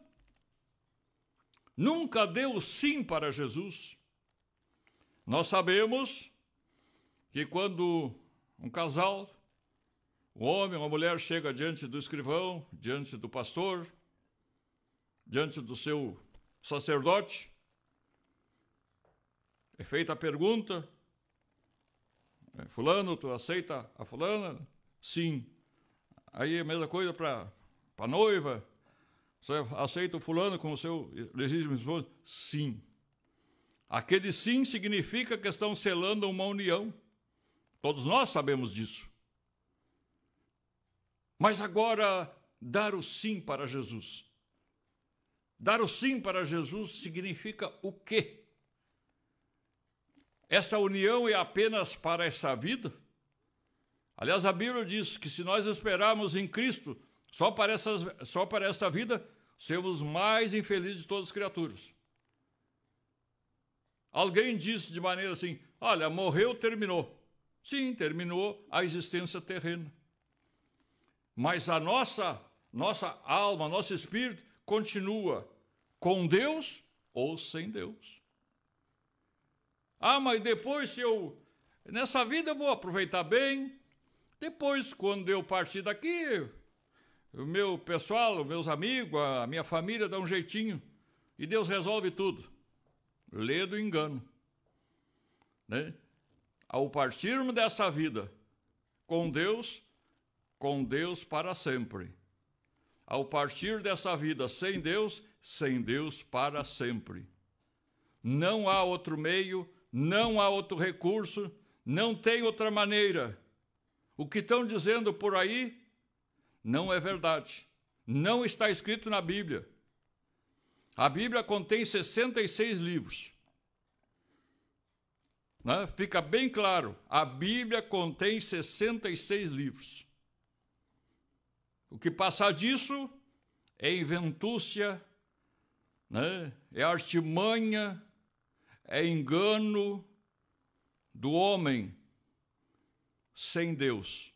Nunca deu sim para Jesus. Nós sabemos que quando um casal, um homem, uma mulher chega diante do escrivão, diante do pastor, diante do seu sacerdote, é feita a pergunta: fulano, tu aceita a fulana? Sim. Aí a mesma coisa para a noiva: você aceita o fulano como seu legítimo esposo? Sim. Aquele sim significa que estão selando uma união. Todos nós sabemos disso. Mas agora, dar o sim para Jesus. Dar o sim para Jesus significa o quê? Essa união é apenas para essa vida? Aliás, a Bíblia diz que se nós esperarmos em Cristo só para esta vida, seremos mais infelizes de todas as criaturas. Alguém disse de maneira assim: olha, morreu, terminou. Sim, terminou a existência terrena. Mas a nossa alma, nosso espírito continua com Deus ou sem Deus. Mas depois, nessa vida eu vou aproveitar bem, depois, quando eu partir daqui, o meu pessoal, os meus amigos, a minha família dá um jeitinho e Deus resolve tudo. Lê do engano. Né? Ao partirmos dessa vida com Deus para sempre. Ao partir dessa vida sem Deus para sempre. Não há outro meio, não há outro recurso, não tem outra maneira. O que estão dizendo por aí não é verdade. Não está escrito na Bíblia. A Bíblia contém 66 livros. Né? Fica bem claro, a Bíblia contém 66 livros. O que passar disso é inventúcia, né? É artimanha, é engano do homem sem Deus.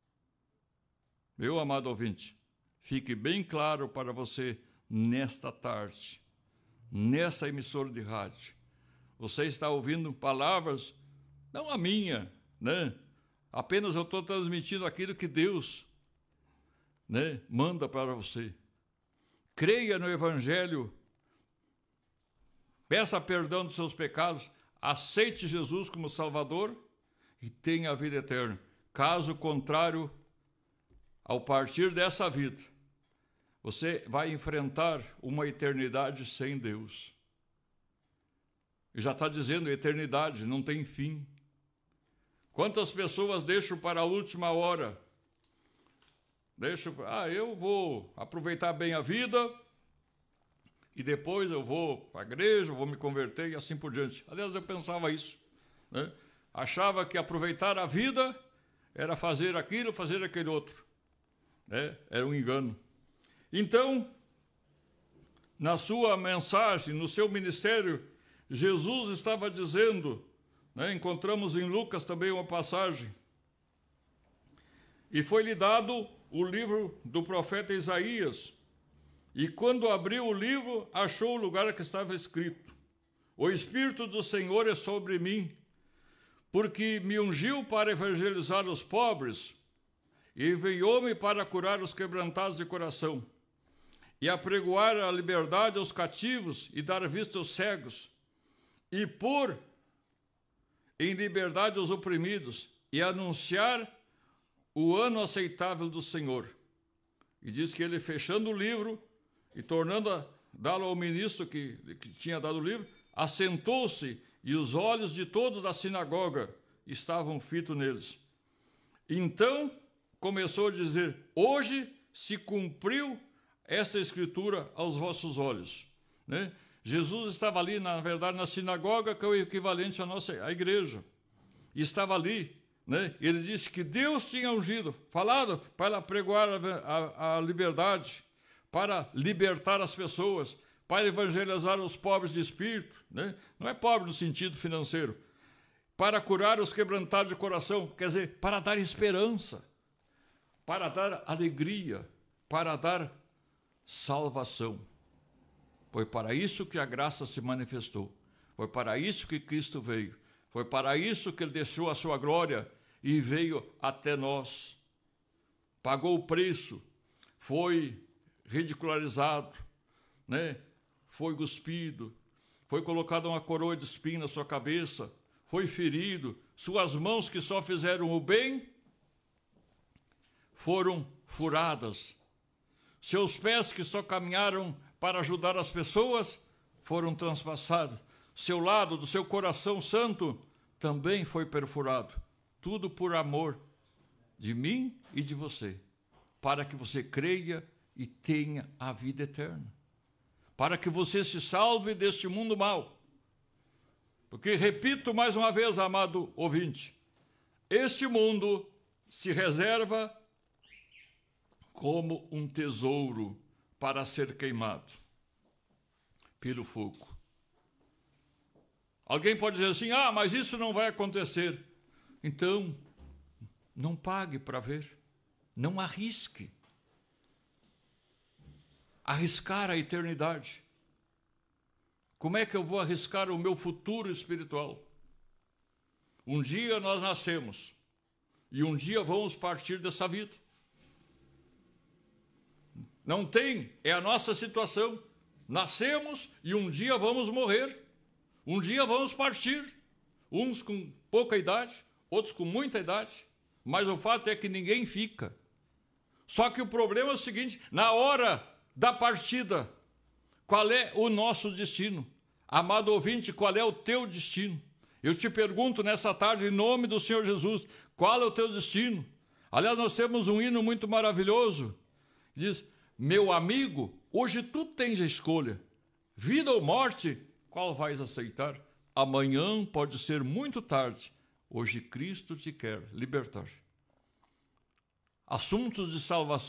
Meu amado ouvinte, fique bem claro para você nesta tarde, nessa emissora de rádio. Você está ouvindo palavras, não a minha, né? Apenas eu estou transmitindo aquilo que Deus, né, manda para você. Creia no Evangelho, peça perdão dos seus pecados, aceite Jesus como Salvador e tenha a vida eterna. Caso contrário, ao partir dessa vida, você vai enfrentar uma eternidade sem Deus. E já está dizendo, eternidade não tem fim. Quantas pessoas deixam para a última hora? Eu vou aproveitar bem a vida e depois eu vou para a igreja, vou me converter e assim por diante. Aliás, eu pensava isso, né? Achava que aproveitar a vida era fazer aquilo, fazer aquele outro, né? Era um engano. Então, na sua mensagem, no seu ministério, Jesus estava dizendo, né? Encontramos em Lucas também uma passagem, e foi-lhe dado o livro do profeta Isaías, e quando abriu o livro, achou o lugar que estava escrito: o Espírito do Senhor é sobre mim, porque me ungiu para evangelizar os pobres, e enviou-me para curar os quebrantados de coração, e apregoar a liberdade aos cativos, e dar vista aos cegos, e pôr em liberdade os oprimidos, e anunciar o ano aceitável do Senhor. E diz que ele, fechando o livro e dá-lo ao ministro que tinha dado o livro, assentou-se, e os olhos de todos da sinagoga estavam fitos neles. Então começou a dizer: hoje se cumpriu essa escritura aos vossos olhos, né? Jesus estava ali, na verdade, na sinagoga, que é o equivalente à igreja, e estava ali, né? Ele disse que Deus tinha ungido, falado para pregoar a liberdade, para libertar as pessoas, para evangelizar os pobres de espírito, né? Não é pobre no sentido financeiro, para curar os quebrantados de coração, quer dizer, para dar esperança, para dar alegria, para dar salvação. Foi para isso que a graça se manifestou, foi para isso que Cristo veio, foi para isso que ele deixou a sua glória e veio até nós. Pagou o preço, foi ridicularizado, né? Foi cuspido, foi colocada uma coroa de espinho na sua cabeça, foi ferido, suas mãos que só fizeram o bem foram furadas, seus pés que só caminharam para ajudar as pessoas foram transpassados, seu lado do seu coração santo também foi perfurado, tudo por amor de mim e de você, para que você creia e tenha a vida eterna, para que você se salve deste mundo mau. Porque, repito mais uma vez, amado ouvinte, este mundo se reserva como um tesouro para ser queimado pelo fogo. Alguém pode dizer assim: mas isso não vai acontecer. Então, não pague para ver, não arrisque. Arriscar a eternidade. Como é que eu vou arriscar o meu futuro espiritual? Um dia nós nascemos e um dia vamos partir dessa vida. Não tem, é a nossa situação. Nascemos e um dia vamos morrer. Um dia vamos partir. Uns com pouca idade, outros com muita idade. Mas o fato é que ninguém fica. Só que o problema é o seguinte: na hora da partida, qual é o nosso destino? Amado ouvinte, qual é o teu destino? Eu te pergunto nessa tarde, em nome do Senhor Jesus, qual é o teu destino? Aliás, nós temos um hino muito maravilhoso. Diz: meu amigo, hoje tu tens a escolha. Vida ou morte, qual vais aceitar? Amanhã pode ser muito tarde. Hoje Cristo te quer libertar. Assuntos de salvação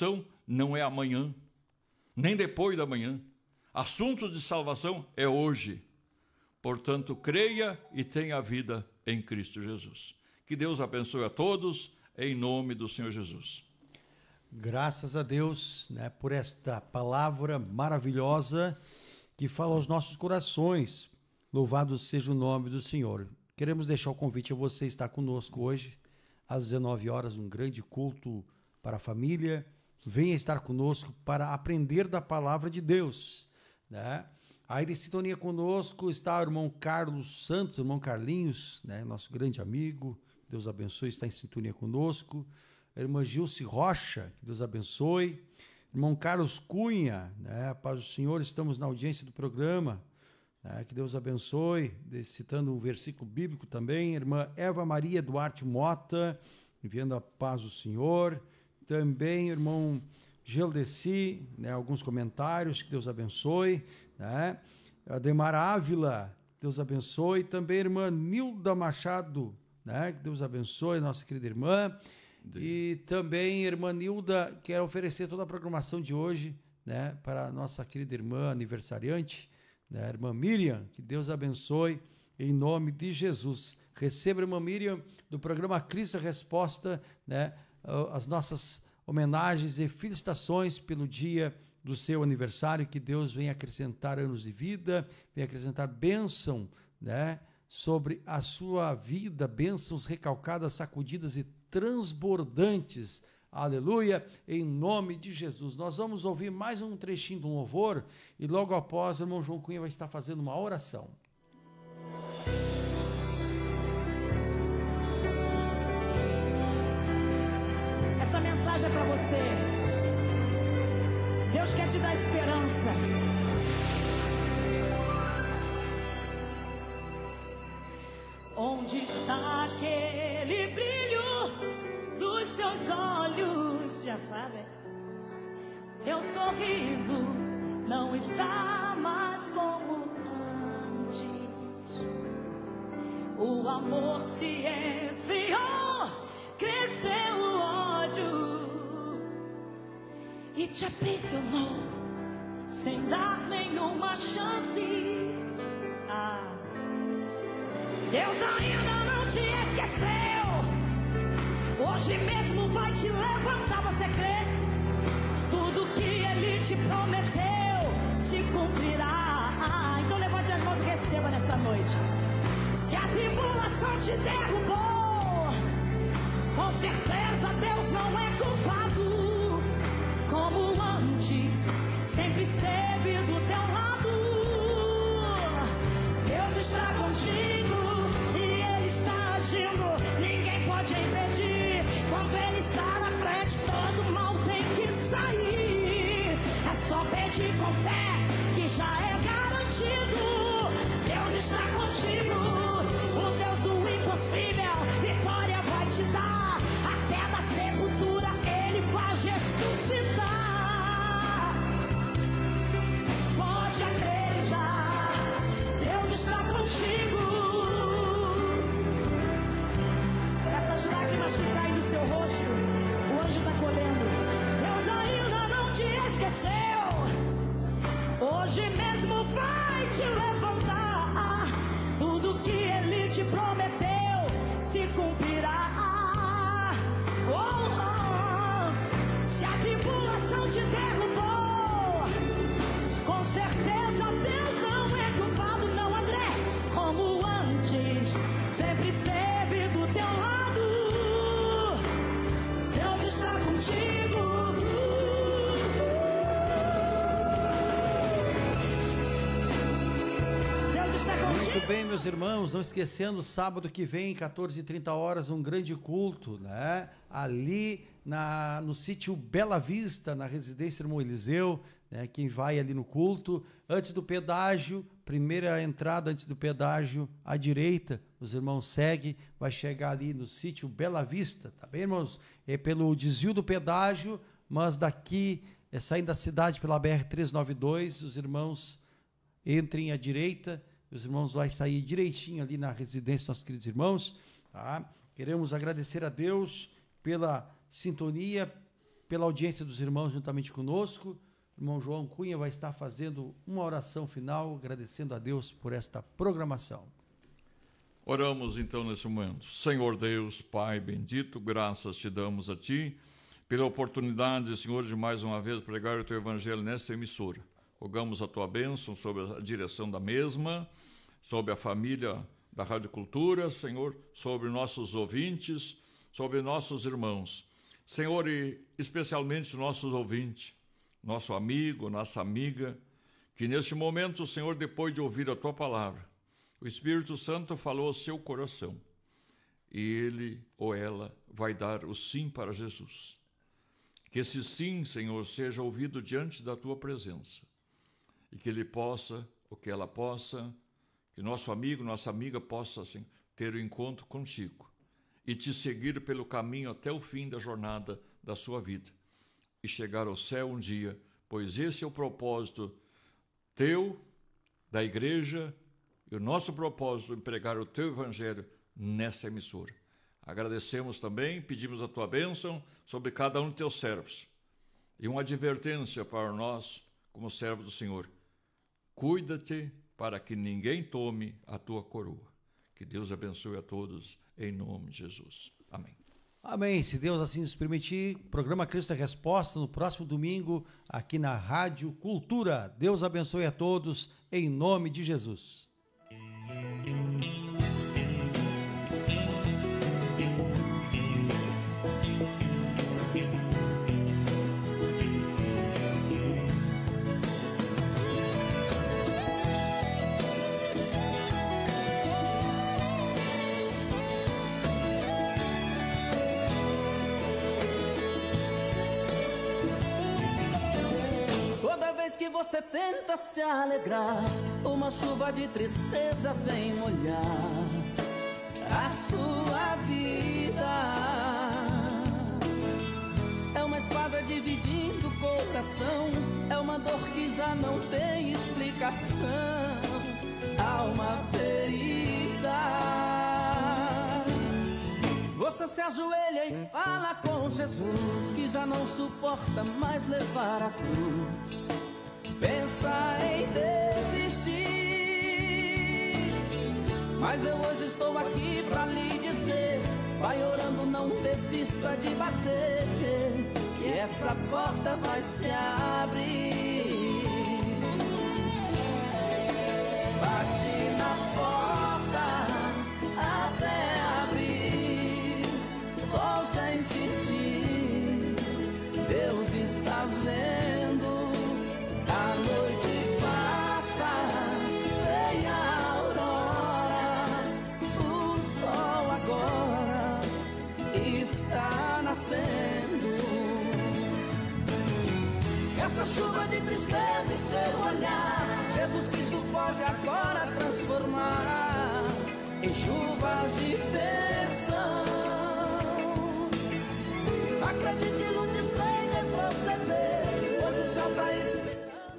não é amanhã, nem depois da manhã. Assunto de salvação é hoje. Portanto, creia e tenha vida em Cristo Jesus. Que Deus abençoe a todos, em nome do Senhor Jesus. Graças a Deus, né, por esta palavra maravilhosa que fala aos nossos corações. Louvado seja o nome do Senhor. Queremos deixar o convite a você estar conosco hoje, às 19 horas, um grande culto para a família. Venha estar conosco para aprender da palavra de Deus, né? Aí de sintonia conosco está o irmão Carlos Santos, irmão Carlinhos, né, nosso grande amigo. Deus abençoe, está em sintonia conosco. A irmã Gilce Rocha, que Deus abençoe. Irmão Carlos Cunha, né, paz do Senhor, estamos na audiência do programa, né, que Deus abençoe, citando um versículo bíblico também. Irmã Eva Maria Duarte Mota, enviando a paz do Senhor. Também irmão Geldeci, né, alguns comentários, que Deus abençoe, né? Ademar Ávila, Deus abençoe. Também irmã Nilda Machado, né, que Deus abençoe, nossa querida irmã. E também irmã Nilda quer oferecer toda a programação de hoje, né, para a nossa querida irmã aniversariante, né, irmã Miriam, que Deus abençoe em nome de Jesus. Receba, irmã Miriam, do programa Cristo Resposta, né, as nossas homenagens e felicitações pelo dia do seu aniversário. Que Deus venha acrescentar anos de vida, venha acrescentar bênção, né, sobre a sua vida, bênçãos recalcadas, sacudidas e transbordantes. Aleluia, em nome de Jesus. Nós vamos ouvir mais um trechinho do louvor e logo após o irmão João Cunha vai estar fazendo uma oração. Essa mensagem é para você. Deus quer te dar esperança. Onde está aquele brilho dos teus olhos? Já sabe. Teu sorriso não está mais como antes. O amor se esfriou, cresceu o ódio e te aprisionou sem dar nenhuma chance. Deus ainda não te esqueceu. Hoje mesmo vai te levantar, você crê? Tudo que Ele te prometeu se cumprirá. Então levante as mãos e receba nesta noite. Se a tribulação te derrubou, com certeza Deus não é culpado. Como antes, sempre esteve do teu lado. Deus está contigo e Ele está agindo. Ninguém pode impedir. Quando Ele está na frente, todo mal tem que sair. É só pedir com fé que já é garantido. Deus está contigo, o Deus do impossível, vitória vai te dar. Até da sepultura Ele faz ressuscitar. Pode acreditar, Deus está contigo. Essas lágrimas que caem do seu rosto, o anjo está colhendo. Deus ainda não te esqueceu. Hoje mesmo vai te levantar. Tudo que Ele te prometeu se cumprirá. Se a tribulação te derrubou, com certeza Deus não é culpado, não, André. Como antes, sempre esteve do teu lado. Deus está contigo. Muito bem, meus irmãos, não esquecendo, sábado que vem, 14h30, um grande culto, né? Ali no sítio Bela Vista, na residência do irmão Eliseu, né? Quem vai ali no culto, antes do pedágio, primeira entrada antes do pedágio, à direita, os irmãos seguem, vai chegar ali no sítio Bela Vista, tá bem, irmãos? É pelo desvio do pedágio, mas daqui, saindo da cidade pela BR-392, os irmãos entrem à direita. Os irmãos vão sair direitinho ali na residência dos nossos queridos irmãos, tá? Queremos agradecer a Deus pela sintonia, pela audiência dos irmãos juntamente conosco. O irmão João Cunha vai estar fazendo uma oração final, agradecendo a Deus por esta programação. Oramos então nesse momento. Senhor Deus, Pai bendito, graças te damos a Ti pela oportunidade, Senhor, de mais uma vez pregar o Teu Evangelho nesta emissora. Rogamos a Tua bênção sobre a direção da mesma, sobre a família da Rádio Cultura, Senhor, sobre nossos ouvintes, sobre nossos irmãos. Senhor, e especialmente nossos ouvintes, nosso amigo, nossa amiga, que neste momento, Senhor, depois de ouvir a Tua palavra, o Espírito Santo falou ao seu coração e ele ou ela vai dar o sim para Jesus. Que esse sim, Senhor, seja ouvido diante da Tua presença e que ele possa, ou que ela possa, que nosso amigo, nossa amiga possa assim, ter o encontro contigo e te seguir pelo caminho até o fim da jornada da sua vida e chegar ao céu um dia, pois esse é o propósito teu, da igreja, e o nosso propósito em pregar o Teu Evangelho nessa emissora. Agradecemos também, pedimos a Tua bênção sobre cada um de Teus servos. E uma advertência para nós, como servo do Senhor. Cuida-te para que ninguém tome a Tua coroa. Que Deus abençoe a todos, em nome de Jesus. Amém. Amém. Se Deus assim nos permitir, programa Cristo é Resposta no próximo domingo, aqui na Rádio Cultura. Deus abençoe a todos, em nome de Jesus. Que você tenta se alegrar, uma chuva de tristeza vem molhar a sua vida. É uma espada dividindo o coração, é uma dor que já não tem explicação, alma ferida. Você se ajoelha e fala com Jesus, que já não suporta mais levar a cruz. Pensa em desistir, mas eu hoje estou aqui pra lhe dizer: vai orando, não desista de bater, e essa porta vai se abrir. Bate na porta até abrir, volte a insistir, Deus está vendo. A noite passa, vem a aurora, o sol agora está nascendo. Essa chuva de tristeza em seu olhar, Jesus Cristo pode agora transformar em chuvas de bênção. Acredite, lute sem retroceder, pois o céu está esperando.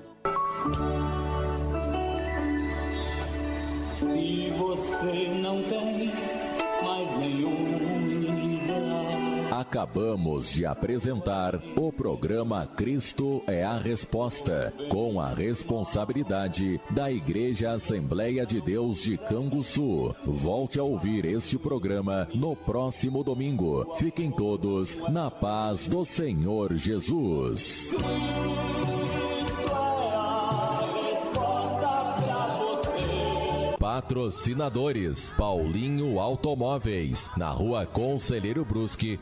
Se você não tem mais nenhum ideal. Acabamos de apresentar o programa Cristo é a Resposta, com a responsabilidade da Igreja Assembleia de Deus de Canguçu. Volte a ouvir este programa no próximo domingo. Fiquem todos na paz do Senhor Jesus. Patrocinadores: Paulinho Automóveis, na Rua Conselheiro Brusque,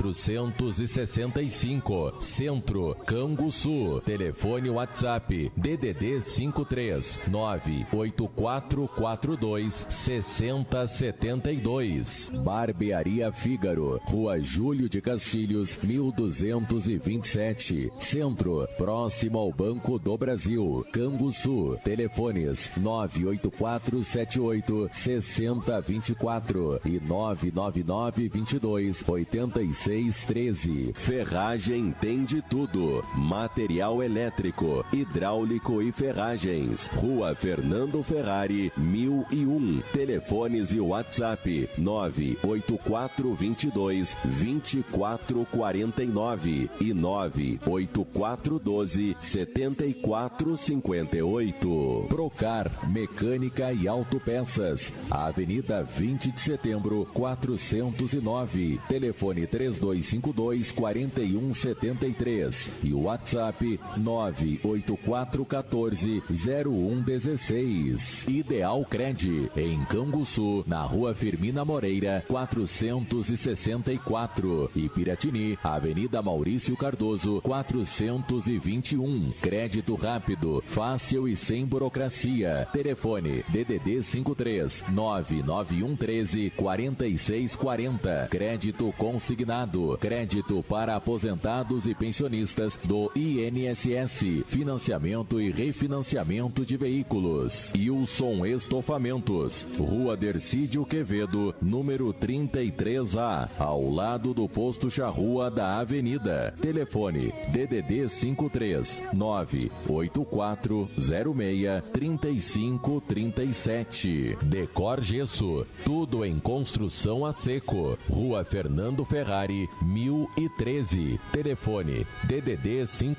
465, Centro, Canguçu. Telefone WhatsApp: DDD 53 98442 6072. Barbearia Fígaro, Rua Júlio de Castilhos, 1227, Centro, próximo ao Banco do Brasil, Canguçu. Telefones 98472 998-6024 e 999-22-8613. Ferragem tem de tudo. Material elétrico, hidráulico e ferragens. Rua Fernando Ferrari, 1001. Telefones e WhatsApp 98422-2449 e 98412-7458. Procar Mecânica e Autopeças. Avenida 20 de Setembro, 409. Telefone 3252-4173 e WhatsApp 98414-0116. Ideal Cred, em Canguçu, na Rua Firmina Moreira, 464. E Piratini, Avenida Maurício Cardoso, 421. Crédito rápido, fácil e sem burocracia. Telefone DDD 53-99113-4640. Crédito consignado. Crédito para aposentados e pensionistas do INSS. Financiamento e refinanciamento de veículos. Wilson Estofamentos, Rua Dercídio Quevedo, número 33A, ao lado do posto Charrua da Avenida. Telefone DDD 53-98406-3537. Decor Gesso, tudo em construção a seco. Rua Fernando Ferrari, 1013. Telefone DDD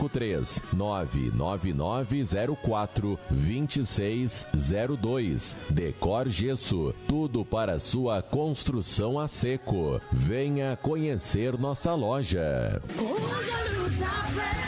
53-99904-2602. Decor Gesso, tudo para sua construção a seco. Venha conhecer nossa loja. Hoje a luta